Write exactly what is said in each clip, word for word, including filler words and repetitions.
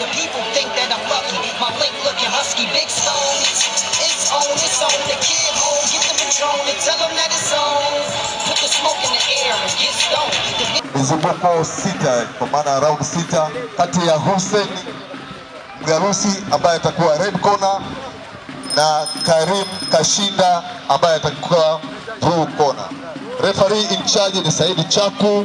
the people think that I'm lucky. My link looking husky, big stone. It's on, it's on. The kid home, get the Patron and tell them that it's on. Put the smoke in the air and get stoned. Mizunguko sita, kwa maana round sita, kati ya Hussein Mgarusi ambaye atakuwa red corner na Karim Kashinda ambaye atakuwa blue corner. Referee in charge ni Saidi Chaku.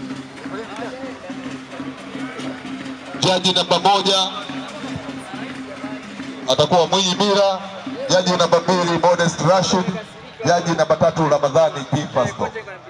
Jaji namba moja atakuwa Mwinyi Mira. Jaji namba mbili Modest Rashid. Jaji namba tatu Ramadhani P. Fasto.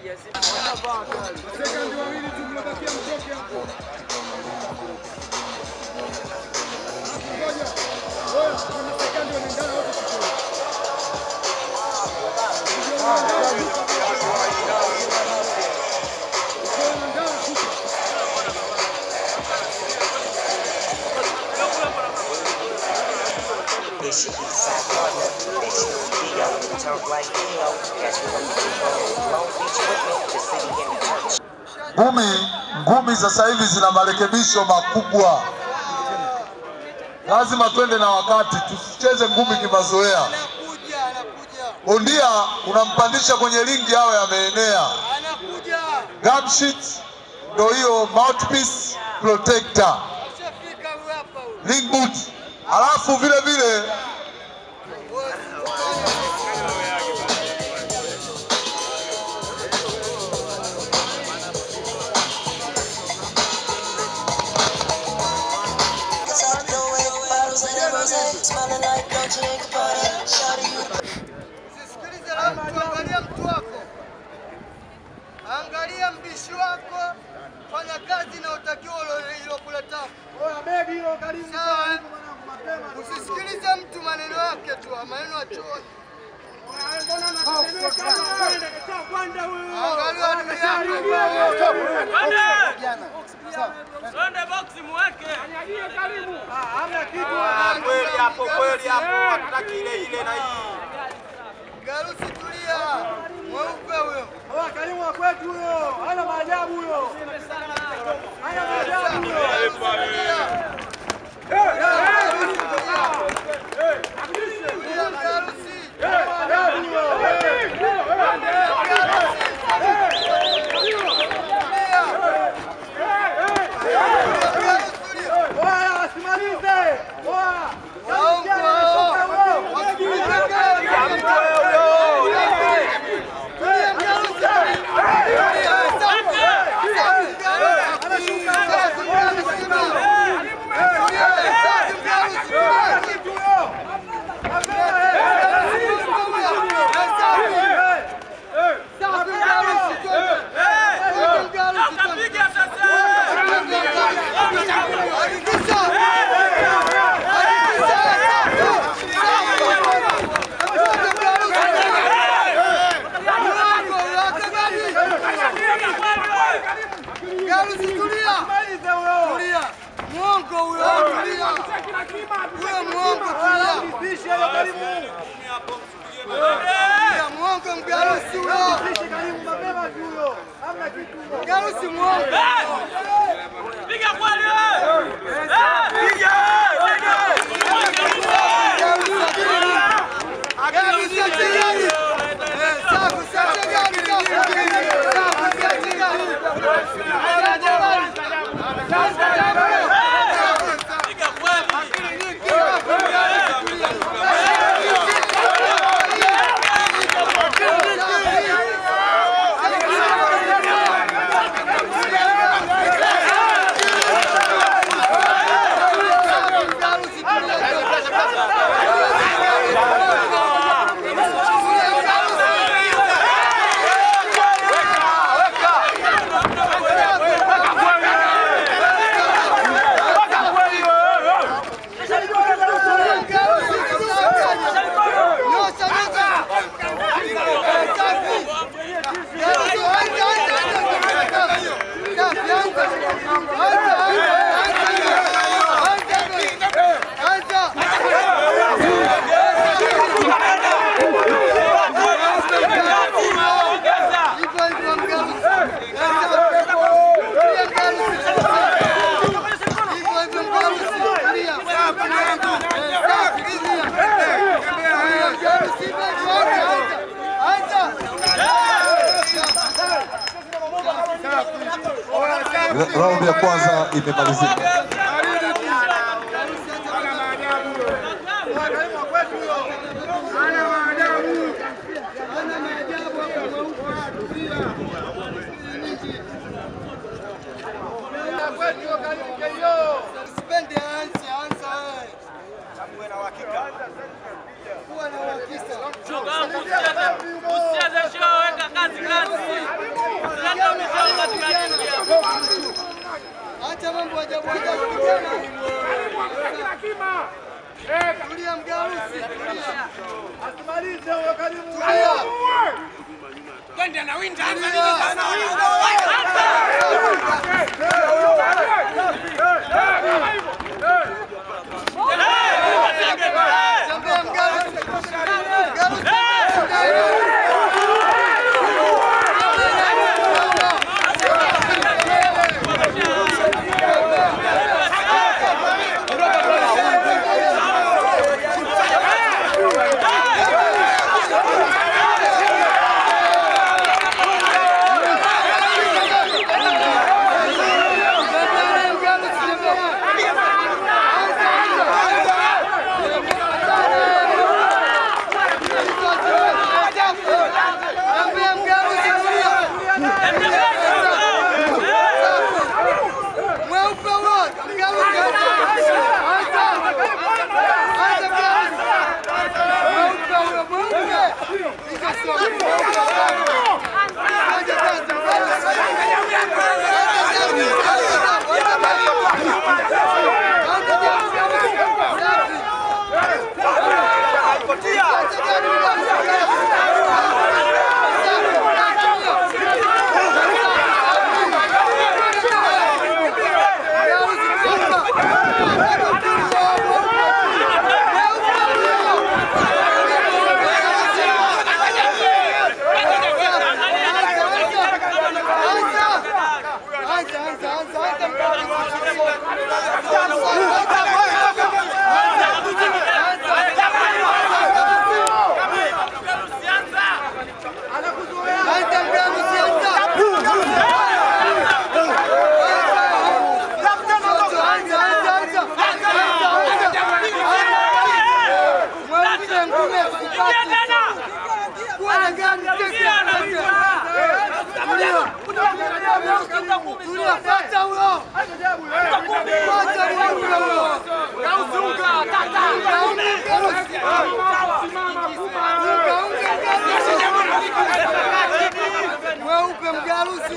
Ngumi, ngumi sasa hivi zina marekebisho makubwa. Lazima twende na wakati, tusicheze ngumi kimazoea. Bondia unampandisha kwenye ringi awe ameenea. Gum sheet ndio hiyo mouthpiece protector. Ring boot. Alafu vile vile angalia mtu wako, angalia mbishi wako, fanya kazi na utakiwa hilo kuleta. Oya begi hilo Karim, usisikilize mtu maneno yake tu, maneno ya chooni. Angalia Sonde boxi muweke. Hamna kitu. Kweli hapo, kweli hapo, hataki ile ile na hii. Mgarusi tulia. Mweupe huyo. Oa Karim wa kwetu huyo. Hana maajabu huyo. Hana maajabu huyo. Eh, Mwongo Mgarusi huyo. Mgarusi mwongo. Piga kweli wewe. Piga. Mgarusi atigari. Eh, safu safu gari gari. Safu safu gari. Piga kweli. Hey! Raundi ya kwanza imemalizika. Acha mambo ajabu ajabu tena. Eh, tulia Mgarusi. Asimalize huyo Karim. Twende na winda. Ana winda. Mweupe Mgarusi.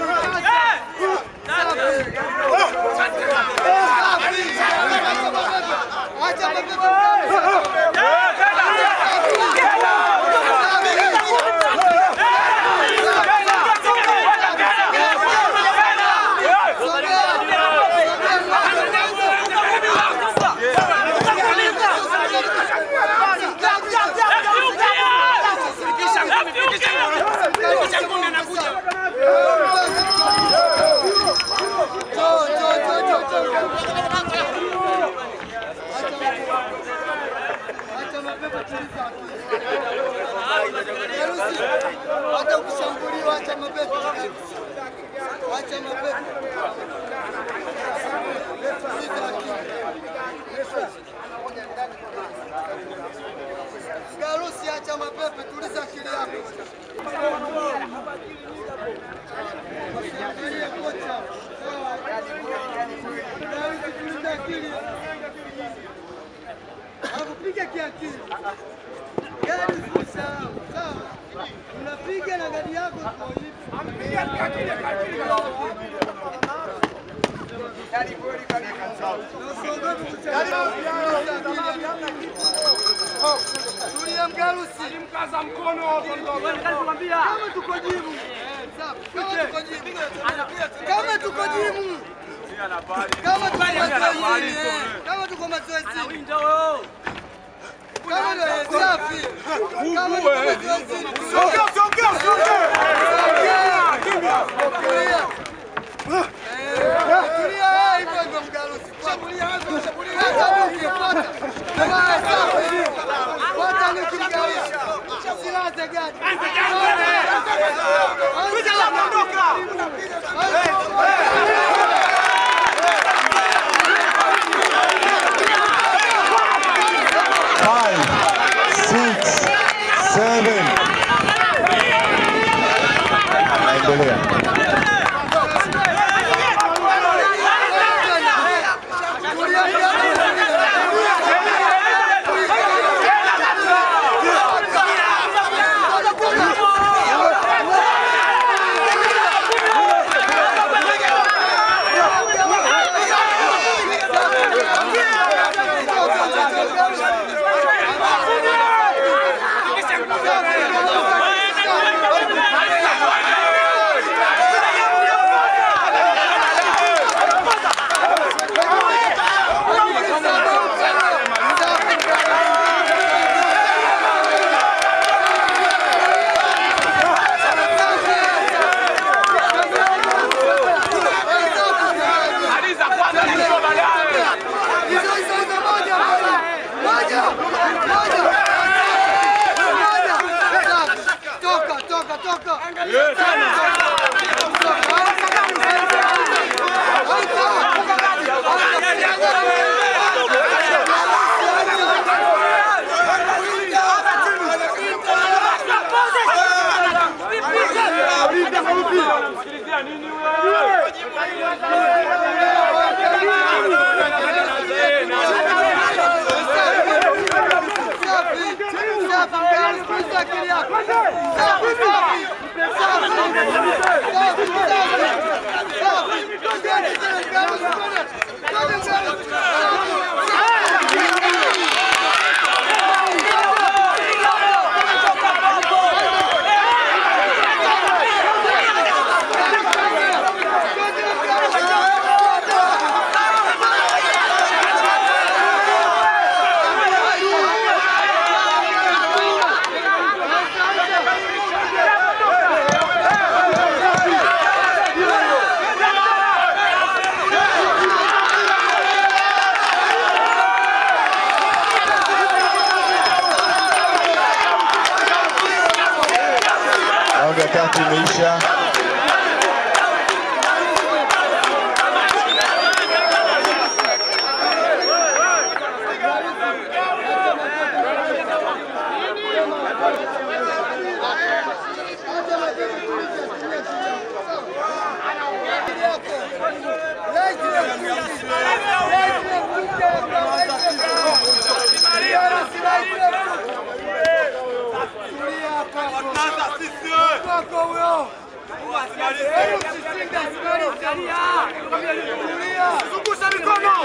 Acha Acha kushambuliwa, acha mapepo. Acha mapepo. Mgarusi, acha mapepo, tuliza akili yako. Piga kiakili. Gari usisahau. Sawa. Unapiga na gari yako kwa hivi. Ampiga kiakili kiakili. Gari kweli kali sawa. Usiogope kucheza. Tulia Mgarusi. Mkaza mkono tunakwambia. Kama tuko jimu. Sawa. Kama tuko jimu. Kama tuko jimu. Kama tuko mazoezi. Kama tuko mazoezi. Anawinda wewe. Kama ndio safi. Kama ndio mazoezi. Songea songea songea. Tulia. Tulia hivyo hivyo Mgarusi. Shambulia hapo, shambulia hapo. Kama safi. Fuata ni Mgarusi. Silaha za gari. Kuja la mondoka. Tatu imeisha. Zungusha mikono.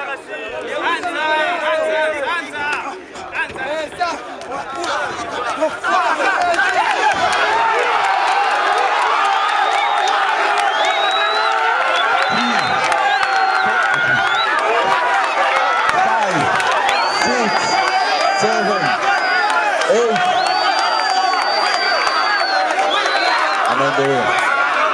Anaendelea.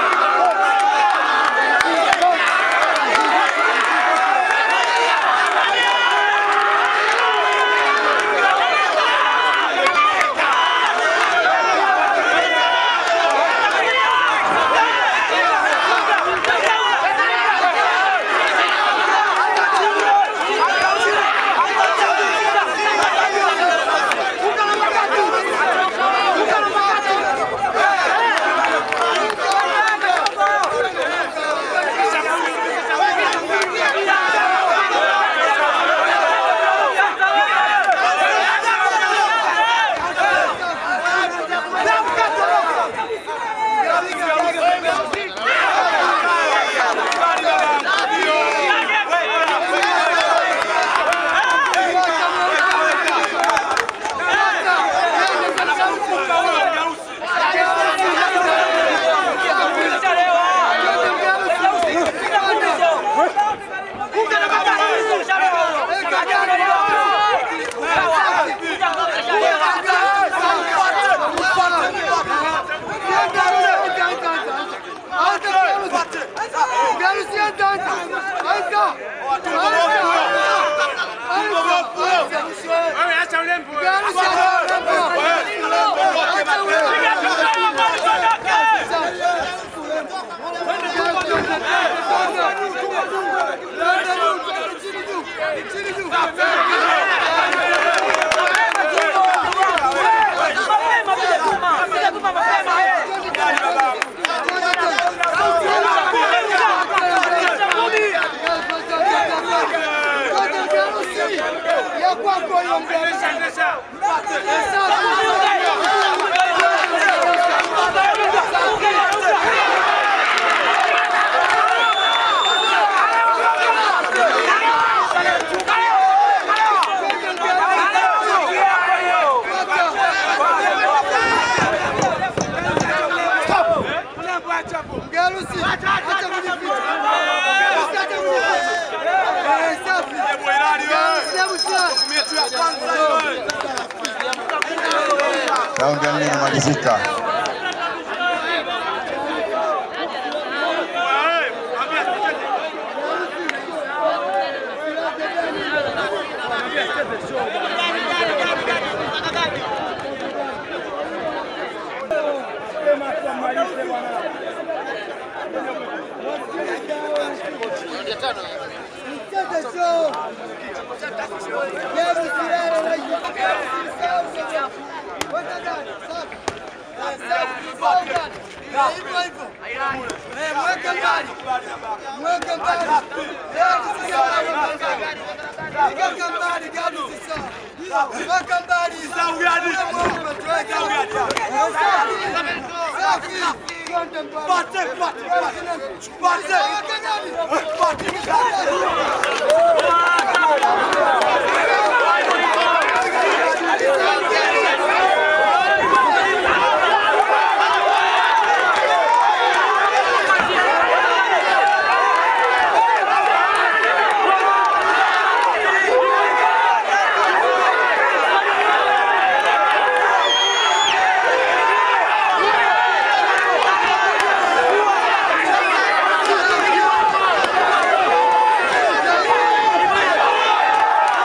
Raundi ya nne inamalizika. Hey!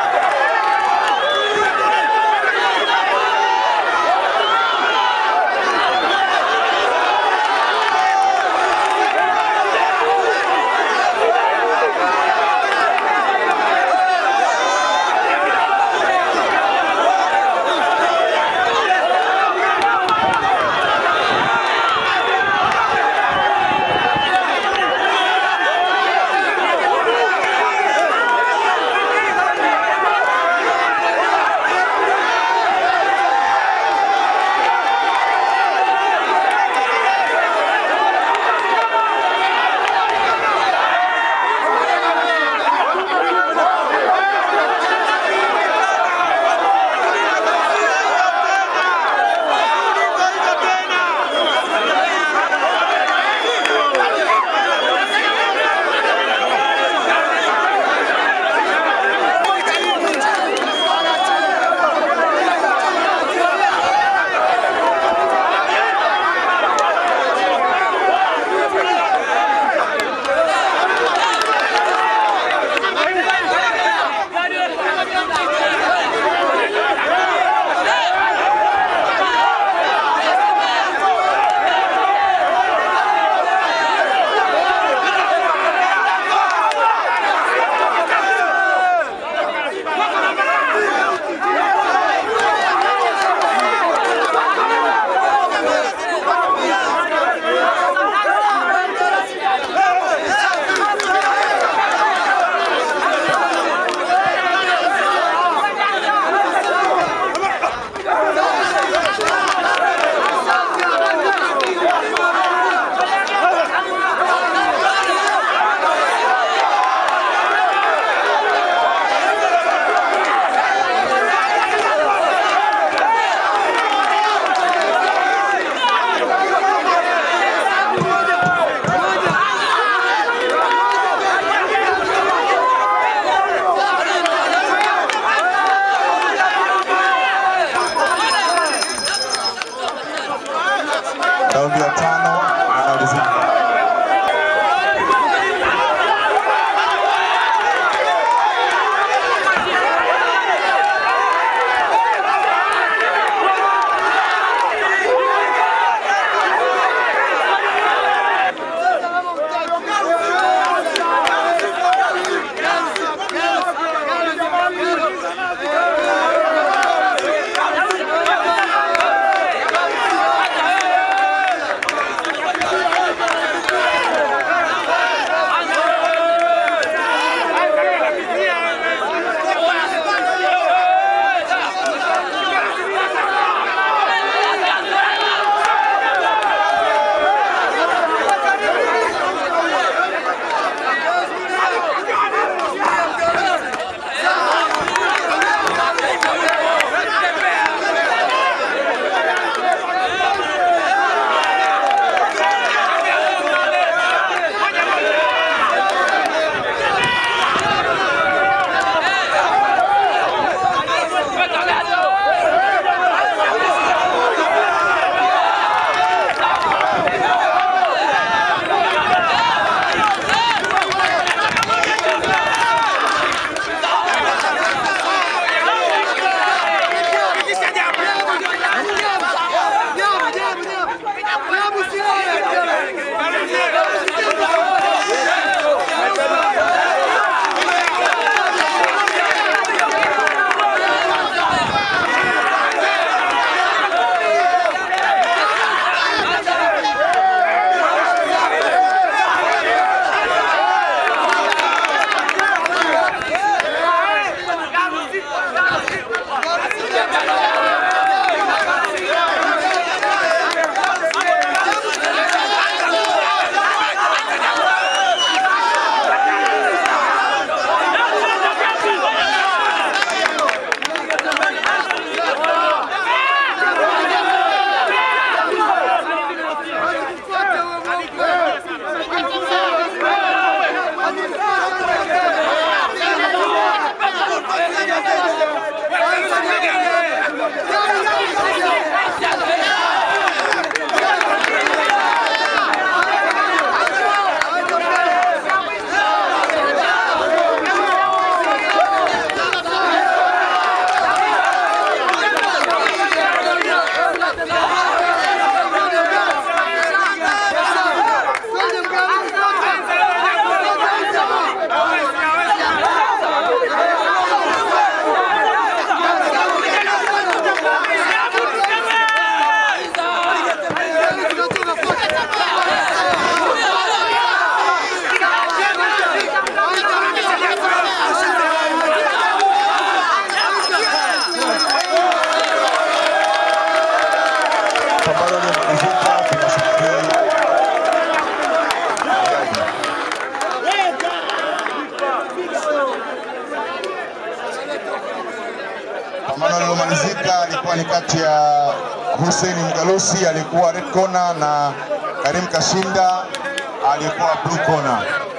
Pambano lililomalizika alikuwa ni kati ya Hussein Mgarusi alikuwa red corner na Karim Kashinda alikuwa blue corner.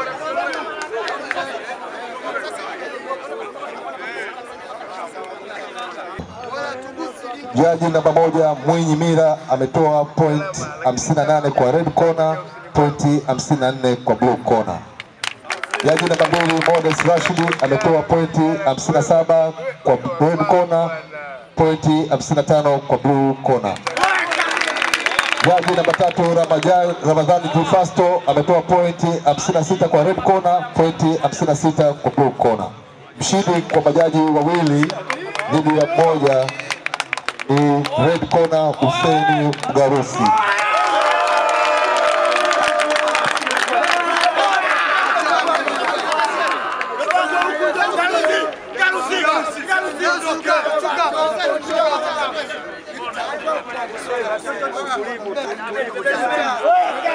Jaji namba moja Mwinyi Mira ametoa point hamsini na nane kwa red corner, point hamsini na nne kwa blue corner. Jaji namba mbili Modest Rashidi ametoa point hamsini na saba kwa red corner, point hamsini na tano kwa blue corner. Jaji namba tatu Ramadhani Jufasto ametoa point hamsini na sita kwa red corner, point hamsini na sita kwa blue corner. Mshindi kwa majaji wawili dhidi ya mmoja ni red corner Hussein Mgarusi. Garusi,